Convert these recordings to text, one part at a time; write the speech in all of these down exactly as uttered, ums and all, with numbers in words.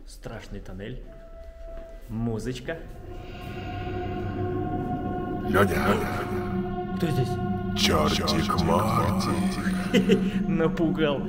Страшный тоннель. Музычка. Леня. Кто здесь? Чертик Мартик. Напугал.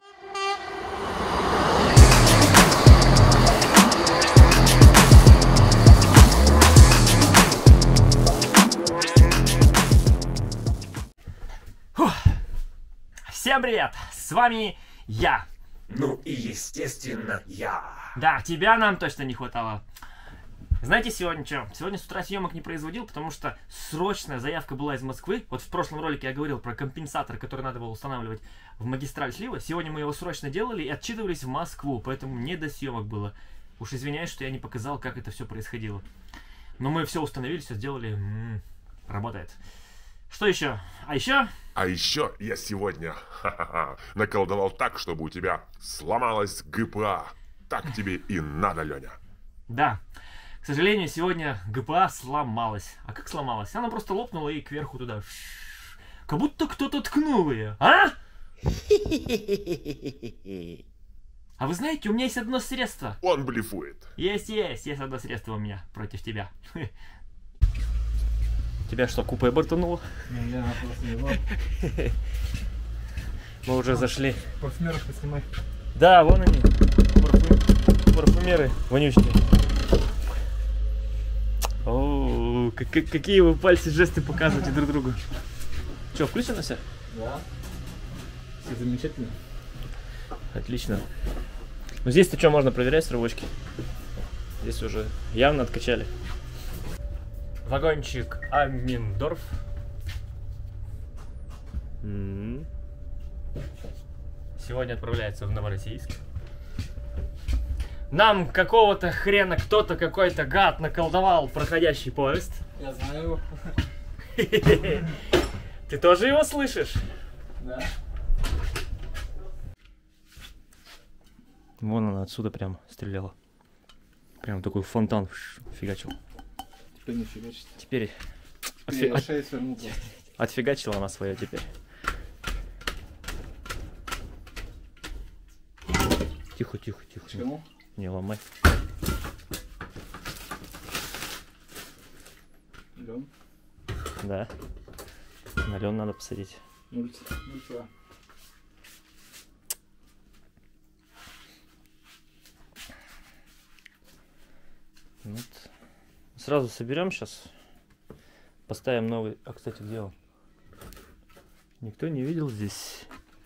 Фух. Всем привет! С вами я. Ну и естественно я. Да, тебя нам точно не хватало. Знаете, сегодня что? Сегодня с утра съемок не производил, потому что срочная заявка была из Москвы. Вот в прошлом ролике я говорил про компенсатор, который надо было устанавливать в магистраль слива. Сегодня мы его срочно делали и отчитывались в Москву, поэтому не до съемок было. Уж извиняюсь, что я не показал, как это все происходило. Но мы все установили, все сделали. М-м, работает. Что еще? А еще? А еще я сегодня ха-ха-ха, наколдовал так, чтобы у тебя сломалась ГПА. Так тебе и надо, Леня. Да. К сожалению, сегодня ГПА сломалась. А как сломалась? Она просто лопнула и кверху туда. Как будто кто-то ткнул ее. А? А вы знаете, у меня есть одно средство. Он блефует. Есть, есть, есть одно средство у меня против тебя. Тебя что, купе бортануло? Не, я просто не знал. Мы уже зашли. Парфюмеров поснимай. Да, вон они. Парфю... Парфюмеры вонючие. О, как, как, какие вы пальцы, жесты показываете друг другу. Че, включено все? Да. Все замечательно. Отлично. Ну здесь-то что, можно проверять с рывочки? Здесь уже явно откачали. Вагончик Аммендорф. М-м-м. Сегодня отправляется в Новороссийск. Нам какого-то хрена кто-то, какой-то гад наколдовал проходящий поезд. Я знаю его. Ты тоже его слышишь? Да. Вон она отсюда прям стреляла. Прям такой фонтан фигачил. Теперь не фигачит. Теперь Теперь я отфи... шею свернул. отфигачила она свое теперь. Тихо, тихо, тихо. Чему? Не ломай. Лен. Да. На лен надо посадить. Нульти. Нульти. Вот. Сразу соберем сейчас. Поставим новый. А, кстати, где он? Никто не видел здесь.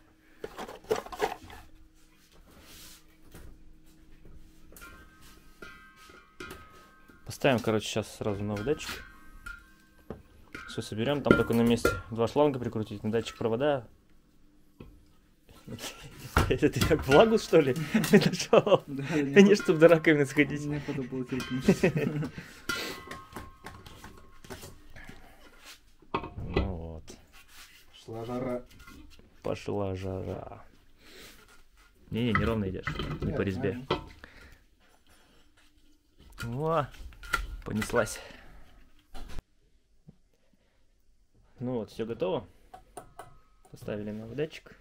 Поставим, короче, сейчас сразу новый датчик. Все соберем. Там только на месте два шланга прикрутить, на датчик провода. Это ты как влагу, что ли, нашел? Да, не чтобы до раковины сходить. Мне подобало терпеть. Ну вот. Шла жара. Пошла жара. Не-не, неровно идешь, не по резьбе. Во, понеслась. Ну вот, все готово. Поставили новый датчик.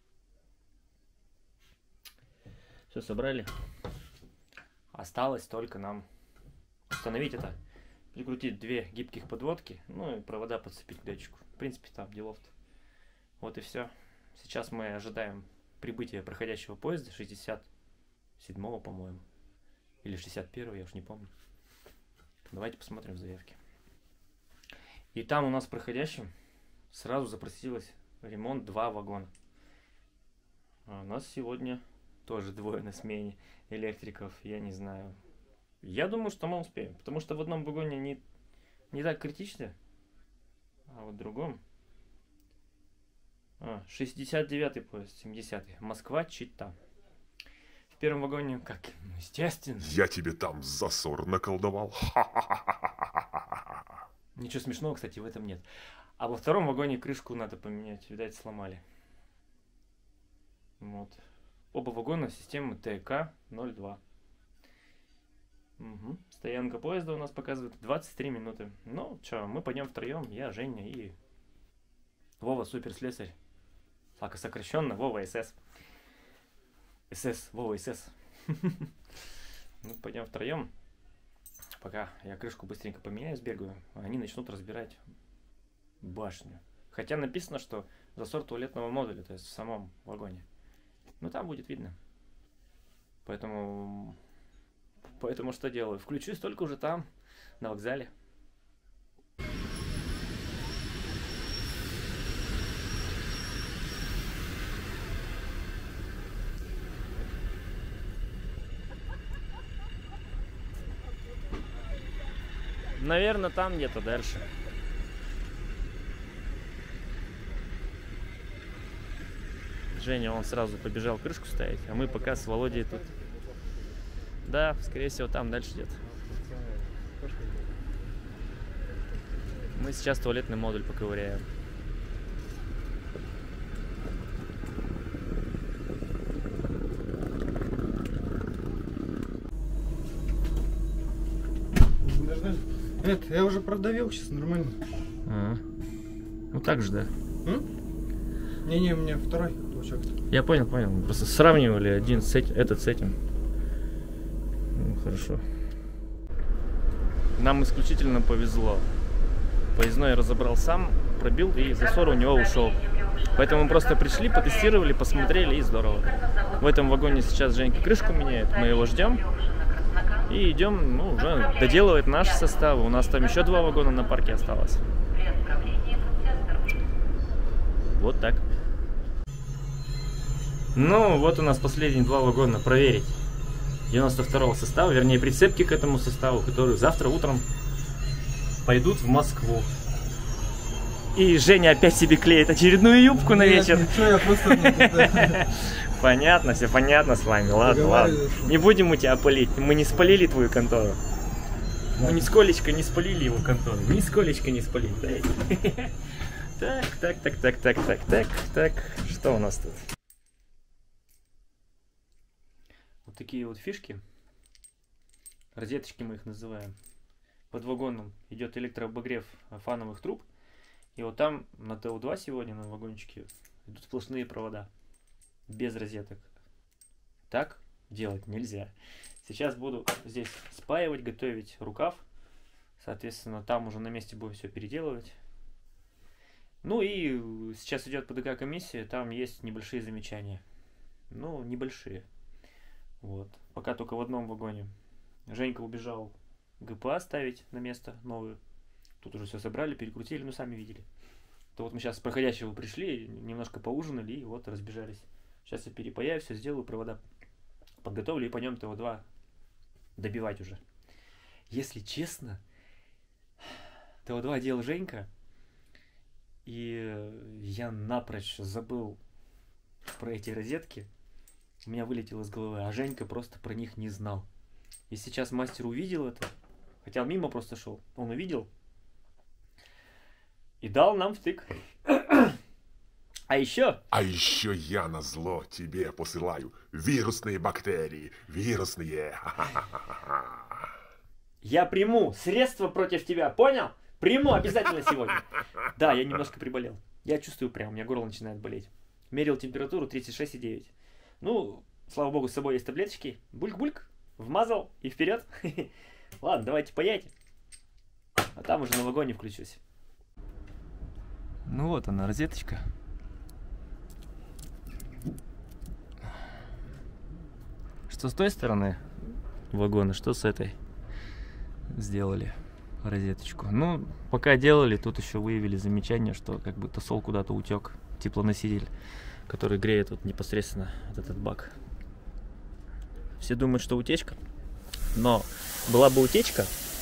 Все собрали. Осталось только нам установить это. Прикрутить две гибких подводки. Ну и провода подцепить к датчику. В принципе, там делов-то. Вот и все. Сейчас мы ожидаем прибытия проходящего поезда шестьдесят седьмого, по-моему. Или шестьдесят первого, я уж не помню. Давайте посмотрим в заявке. И там у нас в проходящем сразу запросилось ремонт два вагона. А у нас сегодня тоже двое на смене электриков, я не знаю. Я думаю, что мы успеем, потому что в одном вагоне не, не так критично, а вот в другом... А, шестьдесят девятый поезд, семидесятый. Москва-Чита. В первом вагоне, как, ну, естественно. Я тебе там засор наколдовал. Ничего смешного, кстати, в этом нет. А во втором вагоне крышку надо поменять. Видать, сломали. Вот. Оба вагона системы Т К ноль два. Угу. Стоянка поезда у нас показывает двадцать три минуты. Ну, что, мы пойдем втроем. Я, Женя и Вова, суперслесарь. Так, сокращенно, Вова СС. СС, Вова СС. Ну, пойдем втроем. Пока я крышку быстренько поменяю, сбегаю, они начнут разбирать башню. Хотя написано, что засор туалетного модуля, то есть в самом вагоне. Ну, там будет видно. Поэтому... Поэтому что делаю? Включусь только уже там, на вокзале. Наверное, там где-то дальше. Женя, он сразу побежал крышку ставить, а мы пока с Володей тут. Да, скорее всего, там дальше где-то. Мы сейчас туалетный модуль поковыряем. Это, я уже продавил, сейчас нормально. А, ну так же, да. Не-не, у меня второй толчок. Я понял, понял. Просто сравнивали один с этим, этот с этим. Ну, хорошо. Нам исключительно повезло. Поездной разобрал сам, пробил, и засор у него ушел. Поэтому мы просто пришли, потестировали, посмотрели, и здорово. В этом вагоне сейчас Женька крышку меняет, мы его ждем. И идем, ну, уже доделывать наши составы. У нас там еще два вагона на парке осталось. Вот так. Ну, вот у нас последние два вагона проверить. девяносто второго состава, вернее, прицепки к этому составу, которые завтра утром пойдут в Москву. И Женя опять себе клеит очередную юбку на вечер. Ничего, я просто... Понятно, все понятно с вами, ладно, ладно. Не будем мы тебя палить, мы не спалили твою контору. Мы нисколечко не спалили его контору, нисколечко не спалили. Так, так, так, так, так, так, так, так, что у нас тут? Вот такие вот фишки, розеточки мы их называем. Под вагоном идет электрообогрев фановых труб. И вот там на Т У два сегодня, на вагончике, идут сплошные провода. Без розеток. Так делать нельзя. Сейчас буду здесь спаивать, готовить рукав. Соответственно, там уже на месте будем все переделывать. Ну и сейчас идет П Д К комиссия, там есть небольшие замечания. Ну, небольшие. Вот. Пока только в одном вагоне. Женька убежал Г П А ставить на место новую. Тут уже все собрали, перекрутили, ну сами видели. То вот мы сейчас с проходящего пришли, немножко поужинали и вот разбежались. Сейчас я перепаяю, все сделаю, провода подготовлю и пойдем Т У два добивать уже. Если честно, Т У два делал Женька, и я напрочь забыл про эти розетки. У меня вылетело из головы, а Женька просто про них не знал. И сейчас мастер увидел это, хотя он мимо просто шел, он увидел и дал нам втык. А еще... А еще я назло тебе посылаю вирусные бактерии. Вирусные. Я приму средства против тебя, понял? Приму обязательно сегодня. Да, я немножко приболел. Я чувствую прям, у меня горло начинает болеть. Мерил температуру тридцать шесть и девять. Ну, слава богу, с собой есть таблеточки. Бульк-бульк, вмазал и вперед. Ладно, давайте паяйте. А там уже на вагоне включусь. Ну вот она, розеточка. Что с той стороны вагона, что с этой сделали розеточку. Ну, пока делали, тут еще выявили замечание, что как будто сол куда-то утек. Теплоноситель, который греет вот непосредственно вот этот бак. Все думают, что утечка. Но была бы утечка,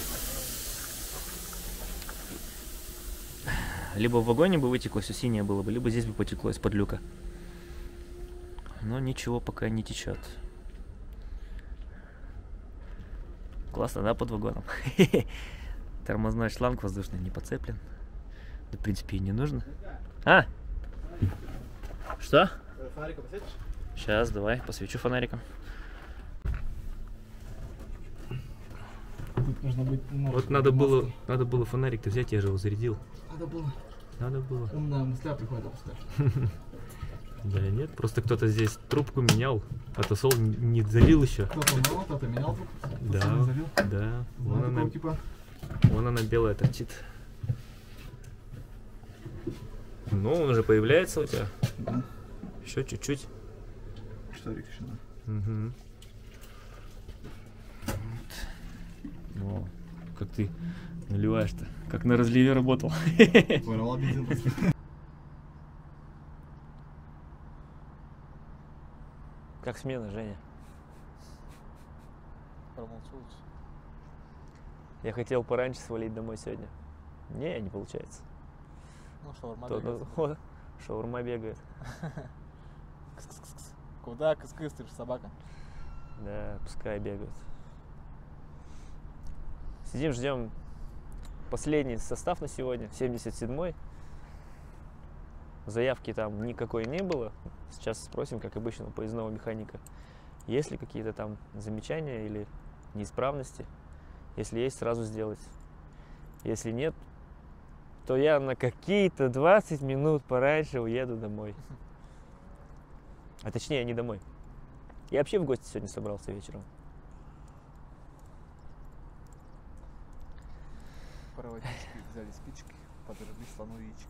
либо в вагоне бы вытекло, все синее было бы, либо здесь бы потекло из-под люка. Но ничего пока не течет. Классно, да, под вагоном? Тормозной шланг воздушный не подцеплен. Да, в принципе, и не нужно. А? Что? Фонариком посветишь? Сейчас, давай, посвечу фонариком. Нужно быть... Вот надо было, надо было фонарик-то взять, я же его зарядил. Надо было. Надо было. Умная мысля приходит, Да нет, просто кто-то здесь трубку менял, отосол не залил еще. Кто-то менял, кто-то менял трубку. Да, Не залил. да. Вон Ну, она, такого типа. вон она белая торчит. Ну, он уже появляется у тебя. Да. Еще чуть-чуть. Штарик еще, да. Угу. О, как ты наливаешь-то, как на разливе работал. Воровал бензин просто. Как смена, Женя? Промолчу лучше. Я хотел пораньше свалить домой сегодня. Не, не получается. Ну, шаурма То- бегает. ну, о, шаурма бегает. Кс-кс-кс. Куда кыс-кыс, ты же собака. Да, пускай бегают. Сидим, ждем последний состав на сегодня, семьдесят седьмой. Заявки там никакой не было. Сейчас спросим, как обычно, у поездного механика, есть ли какие-то там замечания или неисправности. Если есть, сразу сделать. Если нет, то я на какие-то двадцать минут пораньше уеду домой. А точнее, не домой. Я вообще в гости сегодня собрался вечером. Проводички, взяли спички, подожгли слону яички.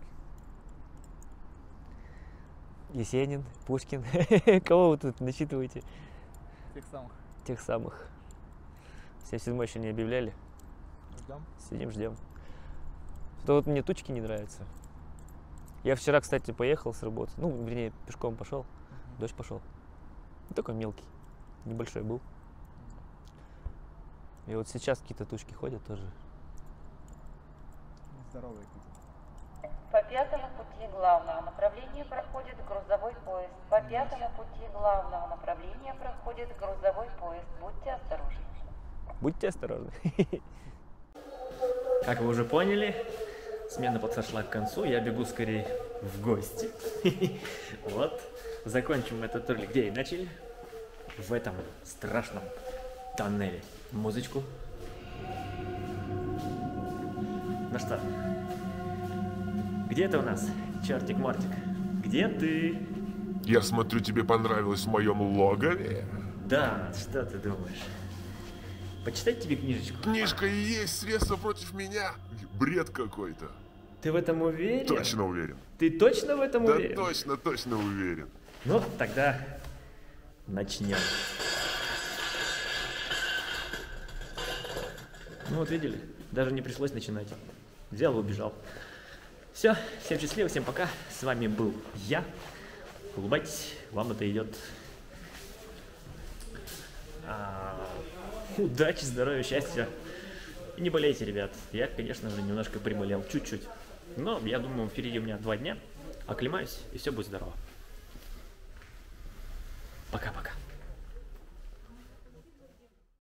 Есенин, Пушкин. Кого вы тут насчитываете? Тех самых. Тех самых. семьдесят седьмой еще не объявляли. Ждем. Сидим, ждем. То вот мне тучки не нравятся. Я вчера, кстати, поехал с работы. Ну, вернее, пешком пошел. Дождь пошел. Ну, такой мелкий. Небольшой был. И вот сейчас какие-то тучки ходят тоже. Здоровые какие-то. По пятому пути главного направления проходит грузовой поезд. По пятому пути главного направления проходит грузовой поезд. Будьте осторожны. Будьте осторожны. Как вы уже поняли, смена подошла к концу. Я бегу скорее в гости. Вот. Закончим этот ролик. Где и начали? В этом страшном тоннеле. Музычку. Ну что? Где ты у нас, чертик-мортик? Где ты? Я смотрю, тебе понравилось в моем логове. Да, что ты думаешь? Почитать тебе книжечку? Книжка и есть средство против меня. Бред какой-то. Ты в этом уверен? Точно уверен. Ты точно в этом Да уверен? точно, точно уверен. Ну, тогда начнем. Ну вот видели, даже не пришлось начинать. Взял и убежал. Все, всем счастливо, всем пока. С вами был я. Улыбайтесь, вам это идет. А, удачи, здоровья, счастья. И не болейте, ребят. Я, конечно же, немножко приболел, чуть-чуть. Но я думаю, впереди у меня два дня. Оклемаюсь, и все будет здорово.